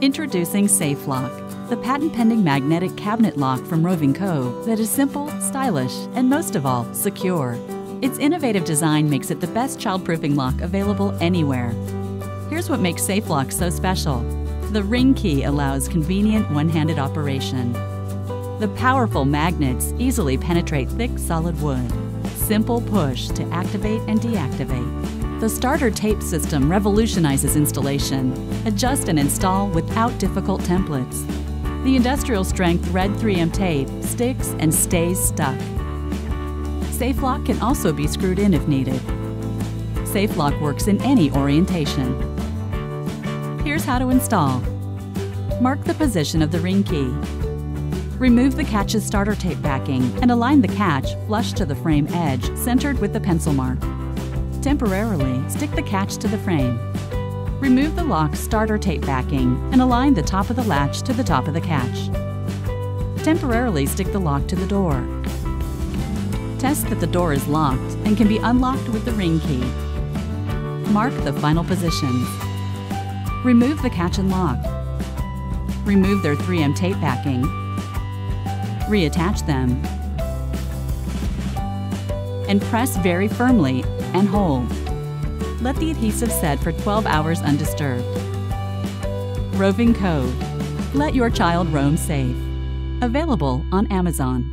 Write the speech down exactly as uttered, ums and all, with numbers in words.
Introducing SafeLock, the patent-pending magnetic cabinet lock from Roving Cove that is simple, stylish, and most of all, secure. Its innovative design makes it the best childproofing lock available anywhere. Here's what makes SafeLock so special. The ring key allows convenient one-handed operation. The powerful magnets easily penetrate thick, solid wood. Simple push to activate and deactivate. The starter tape system revolutionizes installation. Adjust and install without difficult templates. The industrial strength red three M tape sticks and stays stuck. SafeLock can also be screwed in if needed. SafeLock works in any orientation. Here's how to install. Mark the position of the ring key. Remove the catch's starter tape backing and align the catch flush to the frame edge, centered with the pencil mark. Temporarily stick the catch to the frame. Remove the lock's starter tape backing and align the top of the latch to the top of the catch. Temporarily stick the lock to the door. Test that the door is locked and can be unlocked with the ring key. Mark the final positions. Remove the catch and lock. Remove their three M tape backing. Reattach them. And press very firmly and hold. Let the adhesive set for twelve hours undisturbed. Roving Cove. Let your child roam safe. Available on Amazon.